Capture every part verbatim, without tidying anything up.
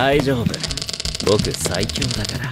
大丈夫。僕最強だから。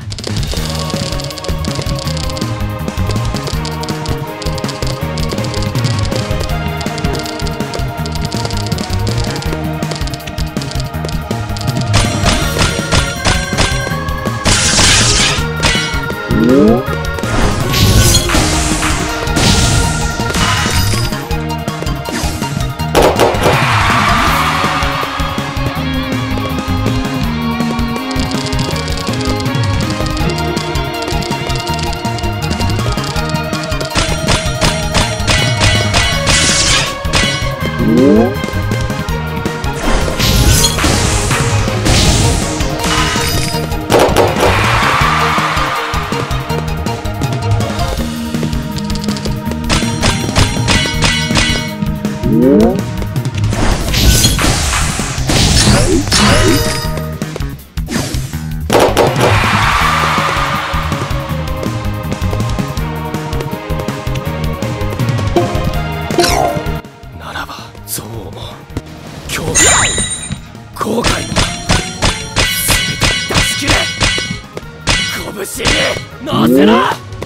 ならば憎悪も恐怖も後悔も全て出し切れ。拳に乗せろ。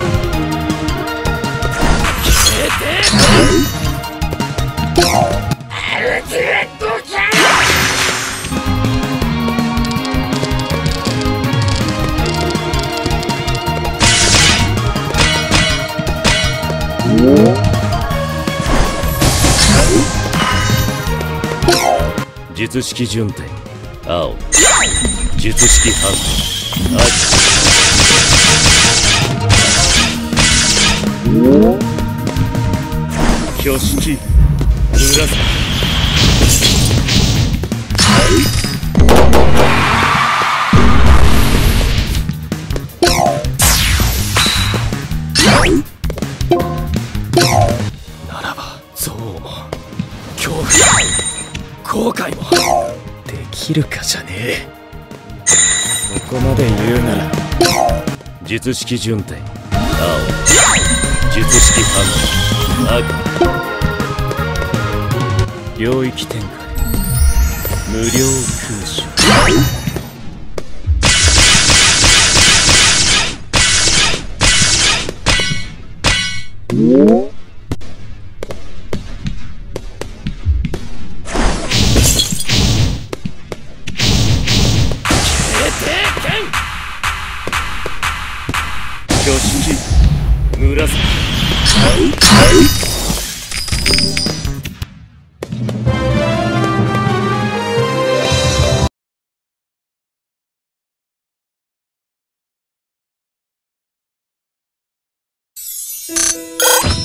消えてアルティメットキャノン。術式順天青、術式反転赤、挙式紫。ならば憎悪も恐怖も後悔もできるかじゃねえ。そこまで言うなら術式順天青、術式反転赤、領域展開無料空所。挙式紫。you